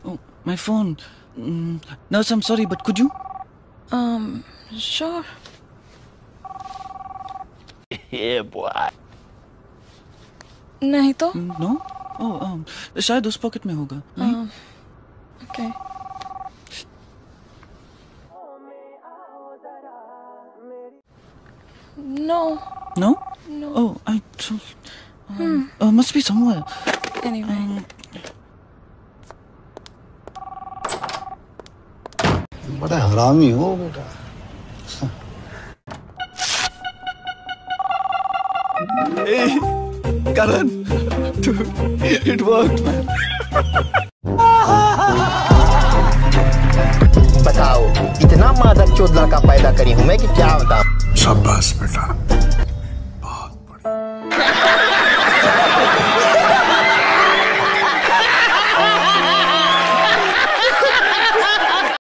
Oh, my phone. Nurse, I'm sorry, but could you? Sure. Yeah, boy. नहीं तो? No? Oh, शायद उस pocket में होगा. नहीं? Okay. No. No? No. Oh, I don't. Must be somewhere. Anyway. बड़ा हरामी हो बेटा. Hey, Karan. Dude, it worked, man. बताओ, इतना मादक चोद लड़का पैदा करी हूं मैं कि क्या बताऊं. शाबाश बेटा.